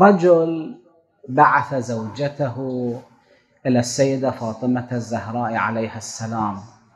رجل بعث زوجته إلى السيدة فاطمة الزهراء عليها السلام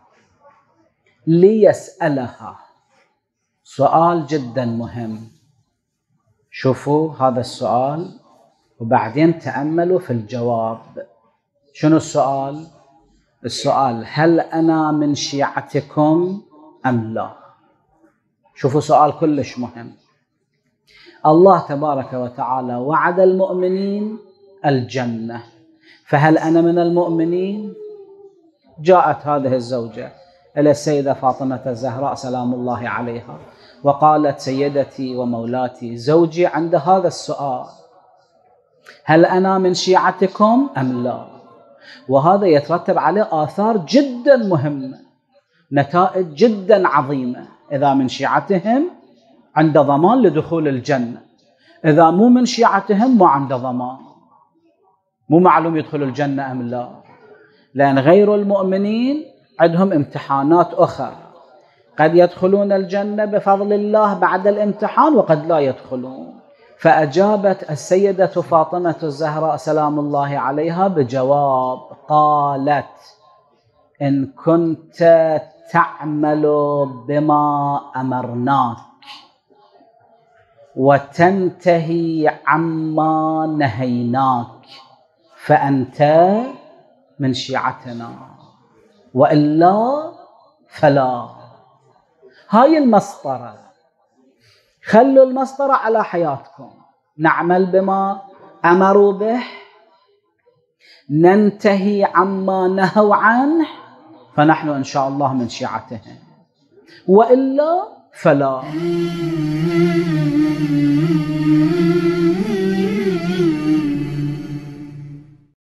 ليسألها سؤال جدا مهم. شوفوا هذا السؤال وبعدين تأملوا في الجواب. شنو السؤال؟ السؤال: هل أنا من شيعتكم أم لا؟ شوفوا سؤال كلش مهم. الله تبارك وتعالى وعد المؤمنين الجنة، فهل أنا من المؤمنين؟ جاءت هذه الزوجة إلى السيدة فاطمة الزهراء سلام الله عليها وقالت: سيدتي ومولاتي، زوجي عند هذا السؤال: هل أنا من شيعتكم أم لا؟ وهذا يترتب عليه آثار جدا مهمة، نتائج جدا عظيمة. إذا من شيعتهم عنده ضمان لدخول الجنة، إذا مو من شيعتهم مو عنده ضمان، مو معلوم يدخل الجنة أم لا، لأن غير المؤمنين عندهم امتحانات أخرى، قد يدخلون الجنة بفضل الله بعد الامتحان وقد لا يدخلون. فأجابت السيدة فاطمة الزهراء سلام الله عليها بجواب، قالت: إن كنت تعمل بما أمرناك وتنتهي عما نهيناك فأنت من شيعتنا، وإلا فلا. هاي المسطرة، خلوا المسطرة على حياتكم. نعمل بما أمروا به، ننتهي عما نهوا عنه، فنحن إن شاء الله من شيعتهم، وإلا فلا.